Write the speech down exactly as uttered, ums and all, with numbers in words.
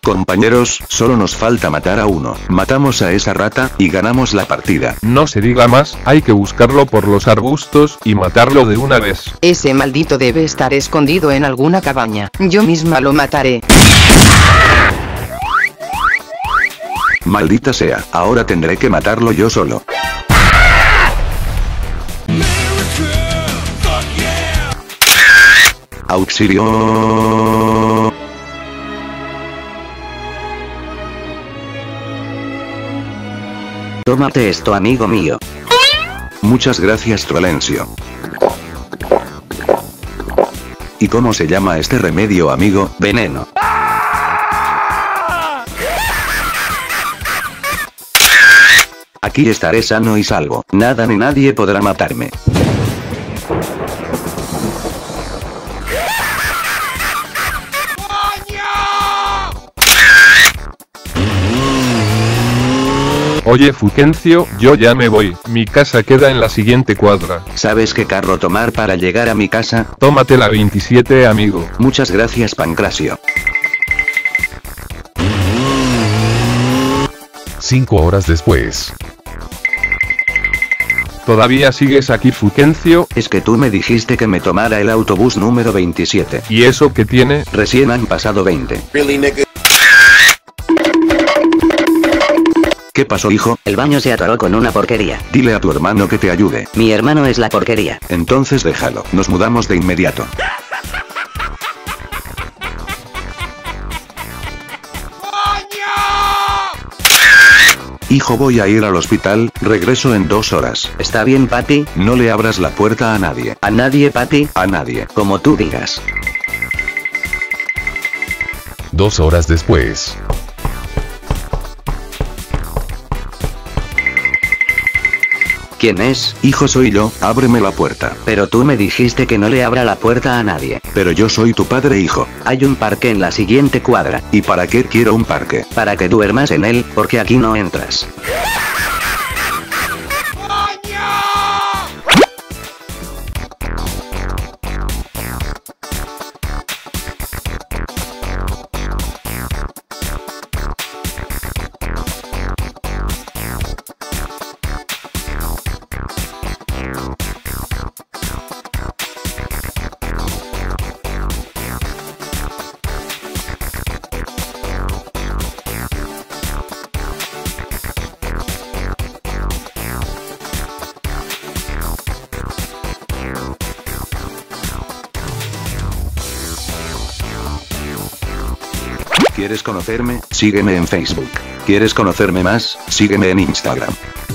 Compañeros, solo nos falta matar a uno. Matamos a esa rata, y ganamos la partida. No se diga más, hay que buscarlo por los arbustos, y matarlo de una vez. Ese maldito debe estar escondido en alguna cabaña. Yo misma lo mataré. Maldita sea, ahora tendré que matarlo yo solo. Auxilio. Tómate esto, amigo mío. Muchas gracias, Trolencio. ¿Y cómo se llama este remedio, amigo? Veneno. Aquí estaré sano y salvo. Nada ni nadie podrá matarme. Oye Fulgencio, yo ya me voy, mi casa queda en la siguiente cuadra. ¿Sabes qué carro tomar para llegar a mi casa? Tómate la veintisiete, amigo. Muchas gracias, Pancracio. Cinco horas después. ¿Todavía sigues aquí, Fulgencio? Es que tú me dijiste que me tomara el autobús número veintisiete. ¿Y eso qué tiene? Recién han pasado veinte. ¿Qué pasó, hijo? El baño se atoró con una porquería. Dile a tu hermano que te ayude. Mi hermano es la porquería. Entonces déjalo. Nos mudamos de inmediato. Hijo, voy a ir al hospital, regreso en dos horas. ¿Está bien, papi? No le abras la puerta a nadie. ¿A nadie, papi? A nadie. Como tú digas. Dos horas después. ¿Quién es? Hijo, soy yo, ábreme la puerta. Pero tú me dijiste que no le abra la puerta a nadie. Pero yo soy tu padre, hijo. Hay un parque en la siguiente cuadra. ¿Y para qué quiero un parque? Para que duermas en él, porque aquí no entras. ¿Quieres conocerme? Sígueme en Facebook. ¿Quieres conocerme más? Sígueme en Instagram.